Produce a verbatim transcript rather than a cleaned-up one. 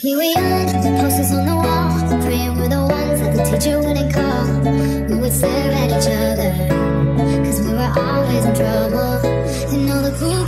We were young, posters on the wall, praying we're the ones that the teacher wouldn't call. We would stare at each other, cause we were always in trouble. And all the cool